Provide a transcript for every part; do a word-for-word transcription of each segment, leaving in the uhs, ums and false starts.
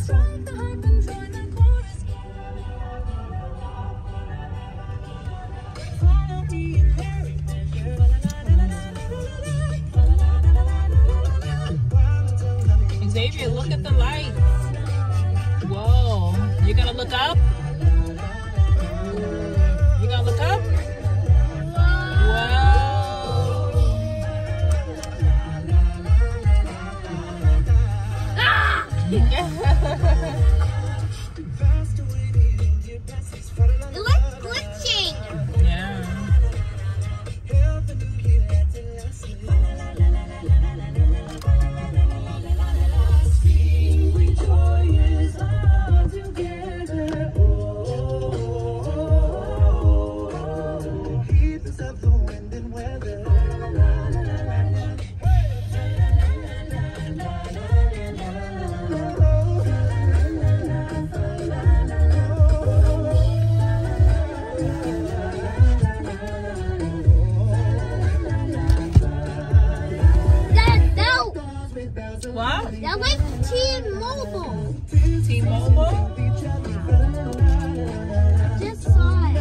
Xavier, look at the lights. Whoa. You gotta look up? You gotta look up? It looks glitching. Yeah. What? That like T-Mobile. T-Mobile? Just saw it.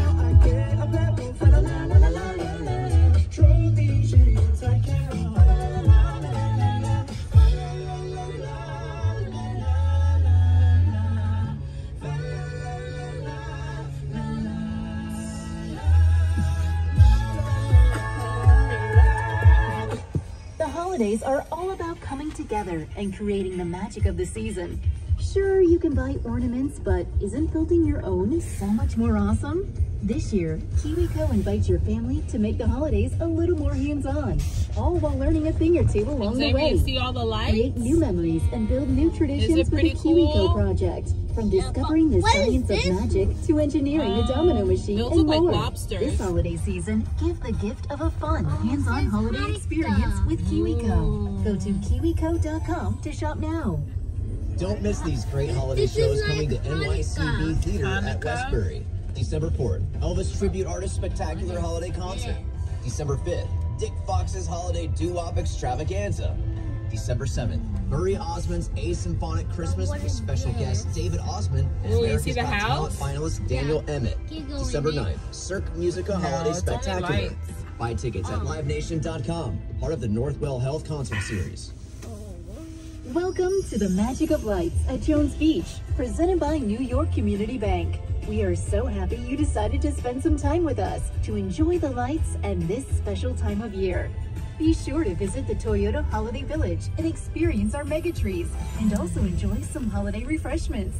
The holidays are all about coming together and creating the magic of the season. Sure, you can buy ornaments, but isn't building your own so much more awesome? This year, KiwiCo invites your family to make the holidays a little more hands-on, all while learning a thing or two along Xavier, the way. you see all the lights? Create new memories and build new traditions with the pretty KiwiCo cool? project. From discovering the What is science of this? magic to engineering a domino machine those and look like more. lobsters. This holiday season, give the gift of a fun, hands-on this holiday nice experience stuff. with KiwiCo. Ooh. Go to kiwico dot com to shop now. Don't miss these great holiday This is shows like coming to N Y C B Hanukkah. Theater at Hanukkah. Westbury. December fourth, Elvis Tribute Artist Spectacular Holiday Concert. December fifth, Dick Fox's Holiday Doo-Wop Extravaganza. December seventh, Murray Osmond's A Symphonic Christmas with special guest David Osmond and Ooh, you America's see the Got Talent house? finalist Daniel Emmett. Giggle December in it. ninth, Cirque Musica No, Holiday it's only Spectacular. lights. Buy tickets at live nation dot com, part of the Northwell Health Concert Series. Welcome to the Magic of Lights at Jones Beach, presented by New York Community Bank. We are so happy you decided to spend some time with us to enjoy the lights and this special time of year. Be sure to visit the Toyota Holiday Village and experience our mega trees, and also enjoy some holiday refreshments.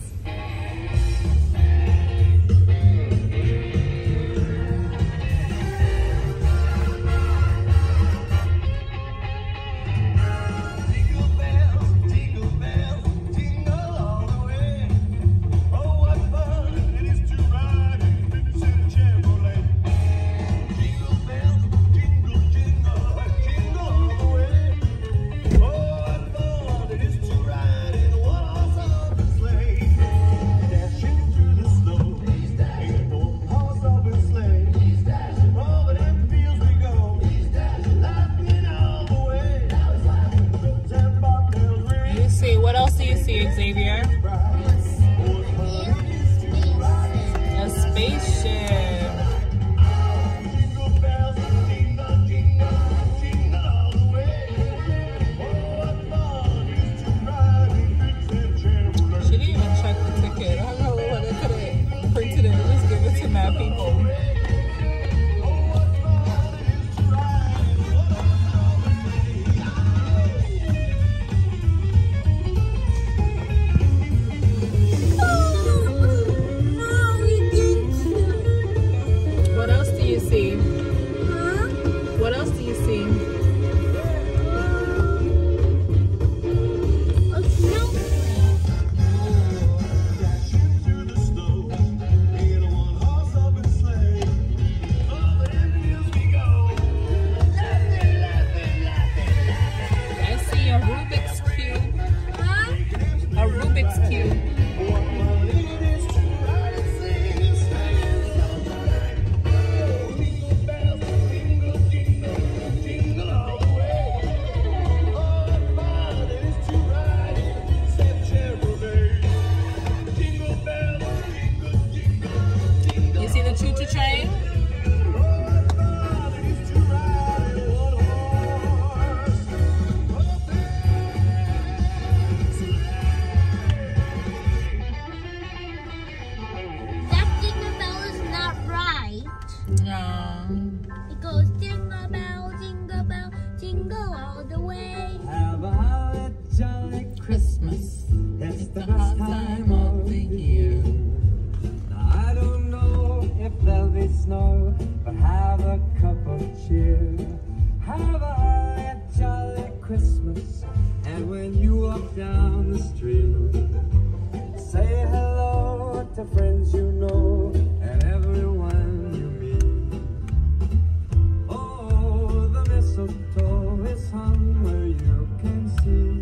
to friends you know and everyone you meet. Oh, the mistletoe is hung where you can see.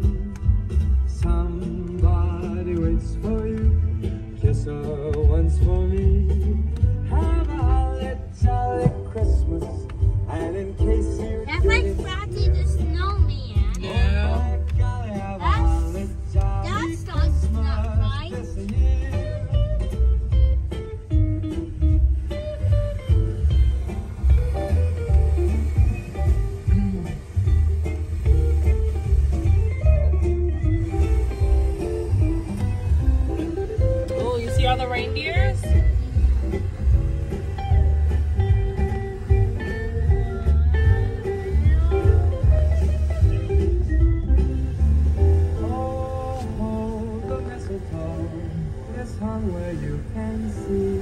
Somebody waits for you. Kiss her once for me. Have a holly jolly Christmas. And in case you That's like Frosty the Snowman. Yeah. That's, that's not snuff, right? Oh, you see all the reindeers? Where you can see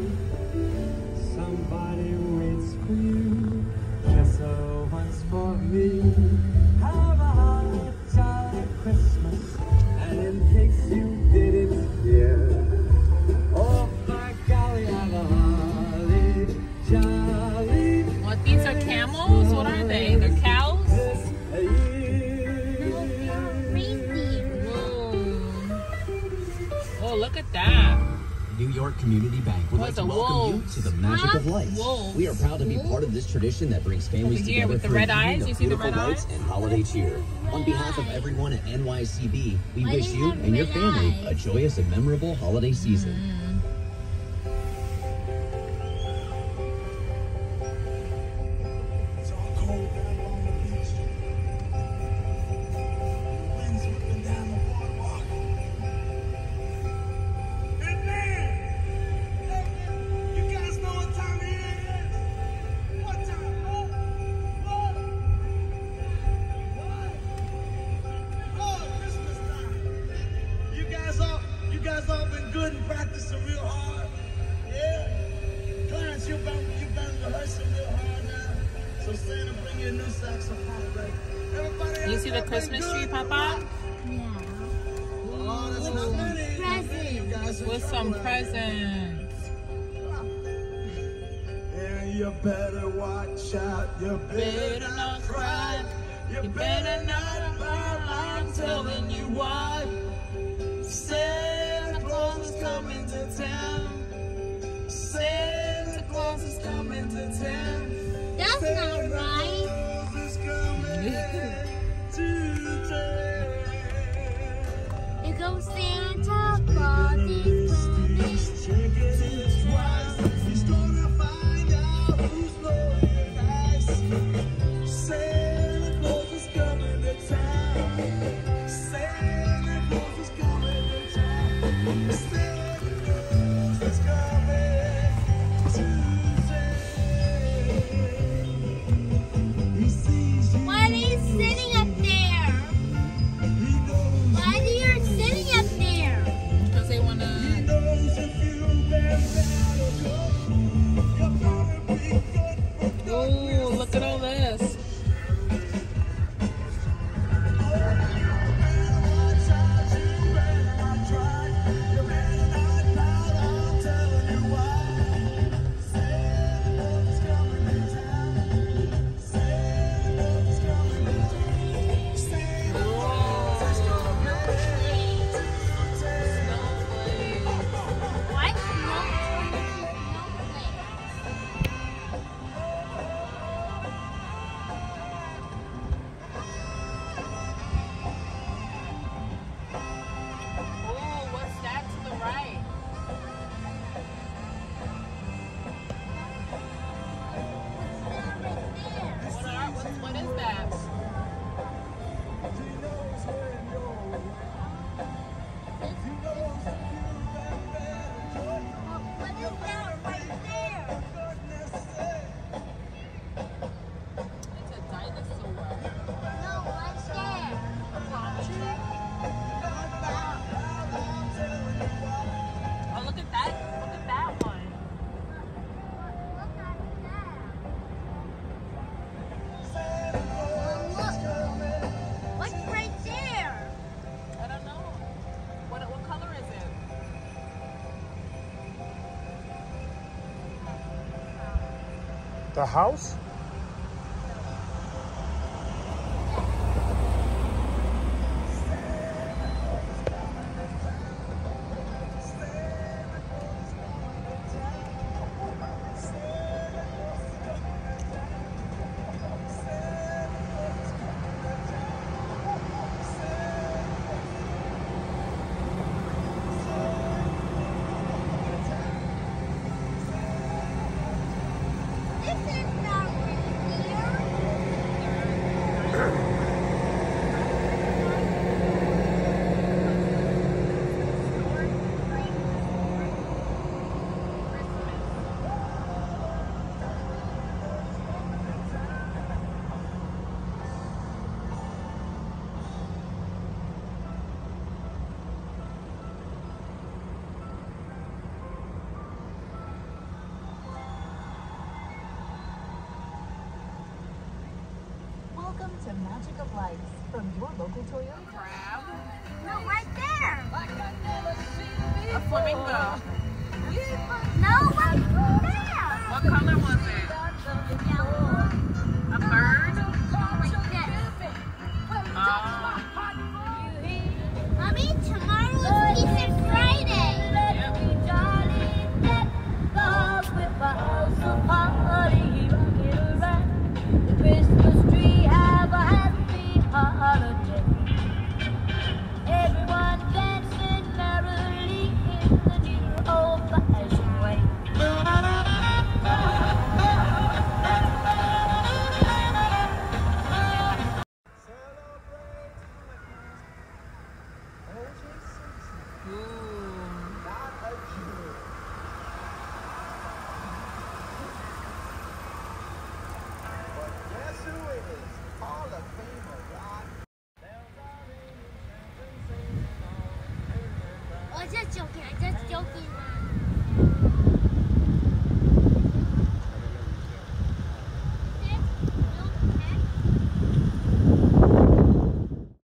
somebody waits for you. Kiss her once for me. Have a holly jolly Christmas. And in case you didn't hear, oh my golly, have a holly jolly. What, these are camels? What are they? They're cows? This year. Whoa. Oh, look at that. New York Community Bank would Oh, like it's to a welcome wolf. you to the Magic of Lights. Wolf. We are proud to be part of this tradition that brings families Over here together with the for red a evening eyes. of You see the beautiful red lights eyes? and holiday cheer. On behalf of everyone at N Y C B, we Why wish do you you have and your red family eyes? a joyous and memorable holiday season. It's all cold down along the beach. Winds whipping down the boardwalk. Hey man! Hey, you guys know what time of year it is? What time? What? What? What? Oh, Christmas time. You guys all, you guys all been good and practicing real hard. Yeah. Clarence, you've been, you've been rehearsing real hard now. So Santa, bring your new saxophone, right? Everybody You else see the got been Christmas good? tree, Papa? Yeah. Oh, that's not many. Presents. You guys are With some trouble. presents. And you better watch out. You better, Better not cry. You better not cry. I'm telling you what. Santa Claus is coming to town. Santa Claus is coming to town. That's not right. Claus is coming to town. It goes Santa Claus is coming. He's checking it twice. He's gonna find out who's naughty and nice. Santa Claus is coming to town. Santa Claus is coming to town. Santa Claus is coming to town. He sees you. Why are you sitting up there? He knows. Why are you sitting up there? Because they want He to. knows if you've been bad or good, you're gonna be good for Oh, look at all this. You better not try, you better not pout, I'm telling you why. The house? Welcome to Magic of Lights from your local Toyota. Crab. No, right there. A flamingo. No, right there. What color was it? A bird? Oh. Mommy, tomorrow is Easter Friday. Everyone dancing merrily in the new old-fashioned way. Guess who it is? Hall of Famer Rock. 我 just joking, I just joking.